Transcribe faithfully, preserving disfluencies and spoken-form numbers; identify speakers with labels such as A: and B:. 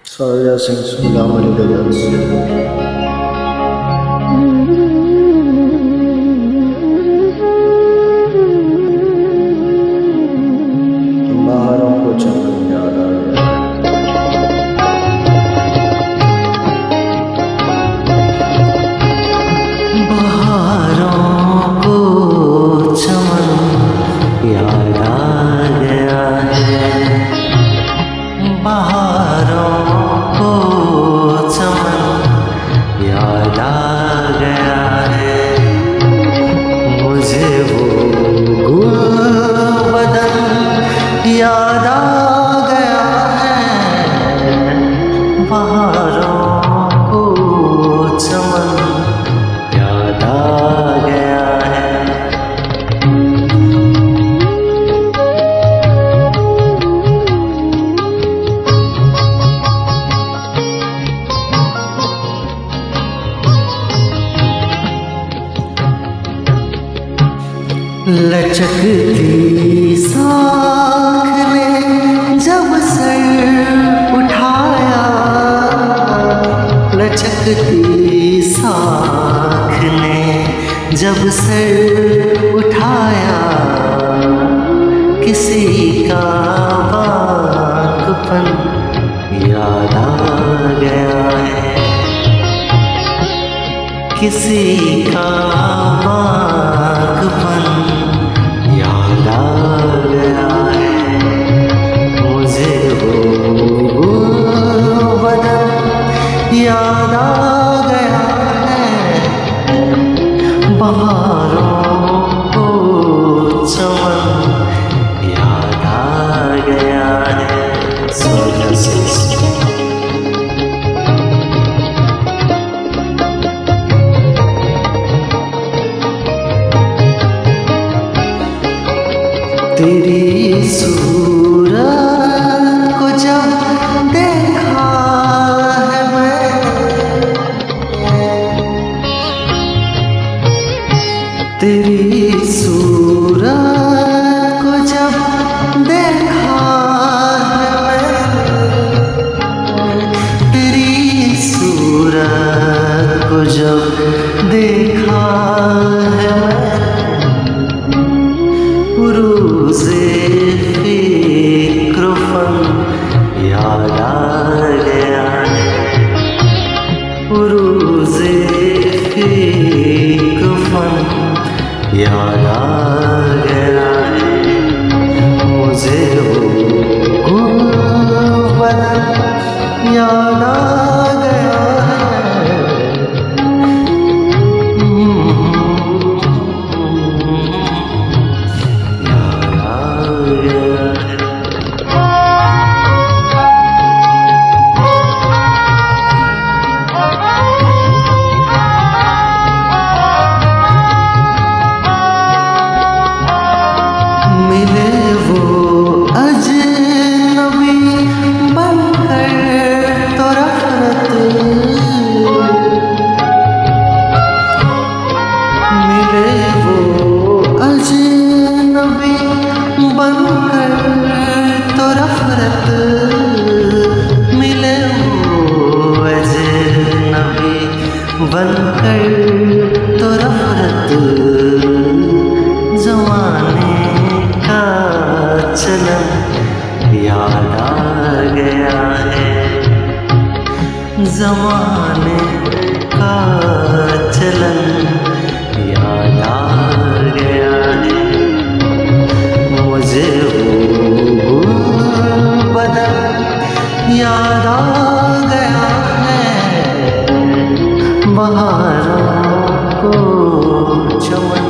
A: Sarıya Singh Gulam Ali Dayals. बाहरों को चमन याद आ गया।
B: बहारों को चमन याद आ गया है। बहारों को चमन याद आ गया है। मुझे वो गुल बदन याद आ गया है। बहारों को चमन याद आ गया है। लचकती साख ने जब सर उठाया, लचकती साख ने जब सर उठाया, किसी का बाकपन याद आ गया है। किसी का बाकपन याद आ गया है। मुझे वो बदन याद आ गया है। बहारों को चमन याद आ गया है। तेरी सूरत को जब देखा है मैं, तेरी सूरत को जब देखा है मैं, तेरी सूरत को जब देखा है मैं, रोज़े फिक्र फन याद आ गया है। रोज़े फिक्र फन याद आ गया है। मुझे वो बदन याद आ गया है। मिले वो अजनबी बनकर तो रफ़रत, मिले वो अजनबी बनकर तो रफ़रत, मिले वो अजनबी बनकर तो रफ़रत। ज़माने का चलन याद आ गया है। ज़माने का चलन याद आ गया है। मुझे वो बदन याद आ गया है। बहारों को चमन